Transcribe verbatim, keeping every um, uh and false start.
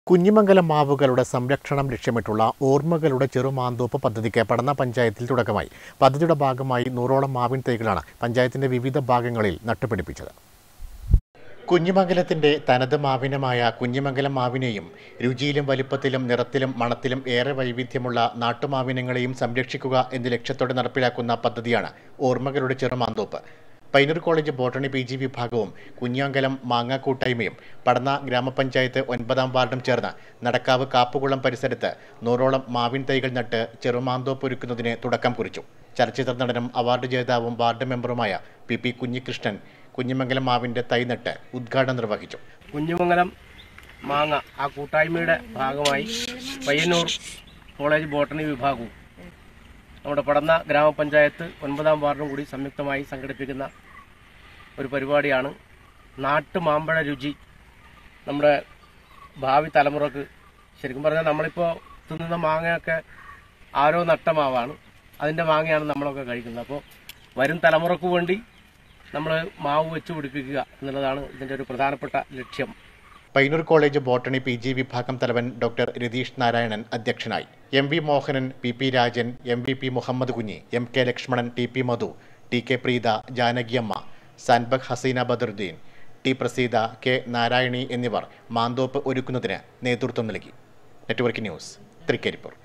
കുഞ്ഞിമംഗലം മാവുകളുടെ സംരക്ഷണം ലക്ഷ്യമിട്ടുള്ള ഓർമ്മകളുടെ ചെറുമാന്തോപ്പ് പദ്ധതിക്ക് പടന്ന പഞ്ചായത്തിൽ തുടക്കമായി. പദ്ധതിയുടെ ഭാഗമായി നൂറോളം മാവിൻ തൈകളാണ് പഞ്ചായത്തിന്റെ വിവിധ ഭാഗങ്ങളിൽ നട്ടുപിടിപ്പിച്ചത്. കുഞ്ഞിമംഗലത്തിന്റെ തനത് മാവിനമായ കുഞ്ഞിമംഗലം മാവിനെയും രുചിയിലും വലിപ്പത്തിലും നിറത്തിലും മണത്തിലും ഏറെ വൈവിധ്യമുള്ള നാട്ടുമാവിനങ്ങളെയും സംരക്ഷിക്കുക എന്ന ലക്ഷ്യത്തോടെ നടപ്പിലാക്കുന്ന പദ്ധതിയാണ് ഓർമ്മകളുടെ ചെറുമാന്തോപ്പ്. Painur college botany P G വിഭാഗവും കുഞ്ഞിമംഗലം മാങ്ങ കൂട്ടായ്മയും പടന്ന ഗ്രാമപഞ്ചായത്ത് ഒൻപതാം വാർഡും ചേർന്ന് നടക്കാവ് കാപ്പുകുളം പരിസരത്ത് നൂറോളം മാവിൻ തൈകൾ നട്ട് ചെറുമാന്തോപ്പ് ഒരുക്കുന്നതിന് തുടക്കം കുറിച്ചു. ചലച്ചിത്ര നടനും അവാർഡ് ജേതാവും വാർഡ് മെമ്പറുമായ പി പി കുഞ്ഞികൃഷ്ണൻ കുഞ്ഞിമംഗലം മാവിന്റെ തൈ നട്ട് ഉദ്ഘാടനം നിർവഹിച്ചു. കുഞ്ഞിമംഗലം മാങ്ങ ആ കൂട്ടായ്മയുടെ ഭാഗമായി പയ്യന്നൂർ കോളേജ് ബോട്ടണി വിഭാഗവും നമ്മുടെ പടന്ന ഗ്രാമപഞ്ചായത്ത് ഒൻപതാം വാർഡും കൂടി സംയുക്തമായി സംഘടിപ്പിക്കുന്ന ഒരു പരിപാടിയാണ് നാട്ടുമാമ്പഴ രുചി. നമ്മുടെ ഭാവി തലമുറക്ക് ശരിക്കും പറഞ്ഞാൽ നമ്മളിപ്പോൾ തിന്നുന്ന മാങ്ങയൊക്കെ ആരോ നട്ട മാവാണ്, അതിൻ്റെ മാങ്ങയാണ് നമ്മളൊക്കെ കഴിക്കുന്നത്. അപ്പോൾ വരും തലമുറക്ക് വേണ്ടി നമ്മൾ മാവ് വെച്ച് പിടിപ്പിക്കുക എന്നുള്ളതാണ് ഇതിൻ്റെ ഒരു പ്രധാനപ്പെട്ട ലക്ഷ്യം. Painur college botany P G വിഭാഗം തലവൻ ഡോക്ടർ രതീഷ് നാരായണൻ അധ്യക്ഷനായി. M V Mohanan, P P Rajan, M V P Muhammad Kunhi, M K Lakshmanan, T P Madhu, T K Preetha, Janakiyamma, സാൻബക് ഹസീന ബദറുദ്ദീൻ, ടി പ്രസീത, കെ നാരായണി എന്നിവർ മാന്തോപ്പ് ഒരുക്കുന്നതിന് നേതൃത്വം നൽകി. Network news, Trikaripur.